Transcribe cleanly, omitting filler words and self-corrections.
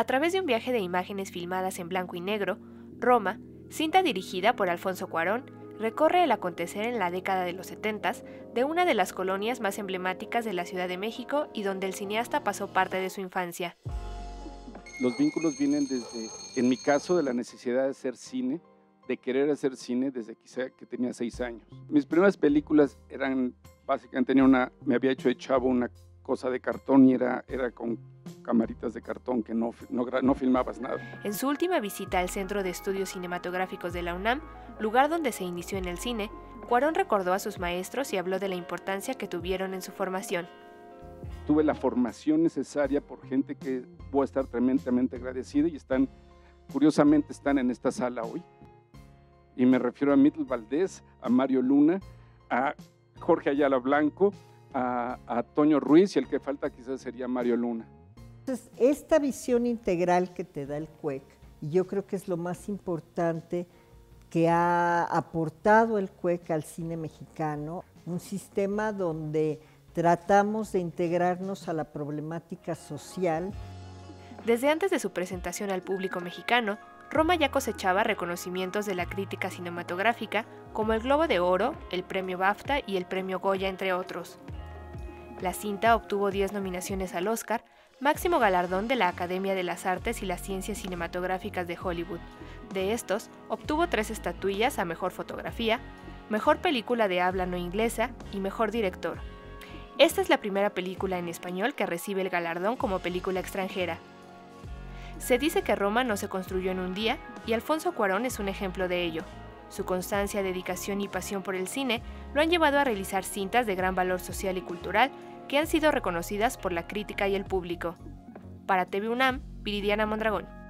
A través de un viaje de imágenes filmadas en blanco y negro, Roma, cinta dirigida por Alfonso Cuarón, recorre el acontecer en la década de los 70 de una de las colonias más emblemáticas de la Ciudad de México y donde el cineasta pasó parte de su infancia. Los vínculos vienen desde, en mi caso, de la necesidad de hacer cine, de querer hacer cine desde que tenía 6 años. Mis primeras películas eran, básicamente me había hecho de chavo una cosa de cartón y era con camaritas de cartón que no filmabas nada. En su última visita al Centro de Estudios Cinematográficos de la UNAM, lugar donde se inició en el cine, Cuarón recordó a sus maestros y habló de la importancia que tuvieron en su formación. Tuve la formación necesaria por gente que voy a estar tremendamente agradecido y curiosamente están en esta sala hoy. Y me refiero a Miguel Valdés, a Mario Luna, a Jorge Ayala Blanco, a Toño Ruiz, y el que falta quizás sería Mario Luna. Entonces, esta visión integral que te da el CUEC, y yo creo que es lo más importante que ha aportado el CUEC al cine mexicano, un sistema donde tratamos de integrarnos a la problemática social. Desde antes de su presentación al público mexicano, Roma ya cosechaba reconocimientos de la crítica cinematográfica como el Globo de Oro, el Premio BAFTA y el Premio Goya, entre otros. La cinta obtuvo 10 nominaciones al Oscar, máximo galardón de la Academia de las Artes y las Ciencias Cinematográficas de Hollywood. De estos, obtuvo 3 estatuillas a Mejor Fotografía, Mejor Película de Habla No Inglesa y Mejor Director. Esta es la primera película en español que recibe el galardón como película extranjera. Se dice que Roma no se construyó en un día y Alfonso Cuarón es un ejemplo de ello. Su constancia, dedicación y pasión por el cine lo han llevado a realizar cintas de gran valor social y cultural que han sido reconocidas por la crítica y el público. Para TV UNAM, Viridiana Mondragón.